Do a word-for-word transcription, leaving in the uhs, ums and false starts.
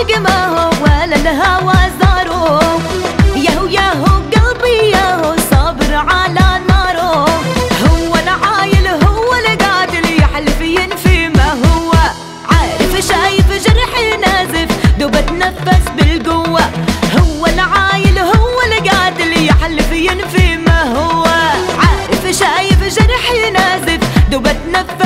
عاشق ما هو ولا الهوى زاره. ياهو ياهو قلبي ياهو صابر على ناره. هو العايل هو القاتل يحلف ينفي ما هو. عارف شايف جرحي نازف دوب اتنفس بالقوة. هو العايل هو القاتل يحلف ينفي ما هو. عارف شايف جرحي نازف دوب اتنفس